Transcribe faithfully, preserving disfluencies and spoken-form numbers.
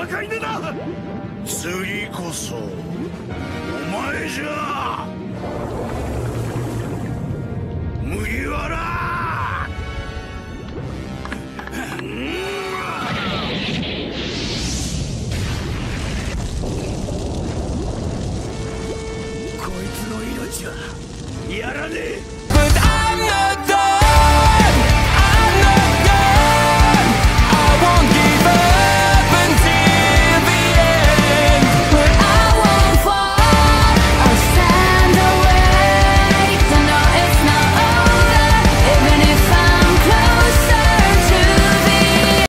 赤犬だ。次こそお前じゃ麦わら。こいつの命はやらねえ。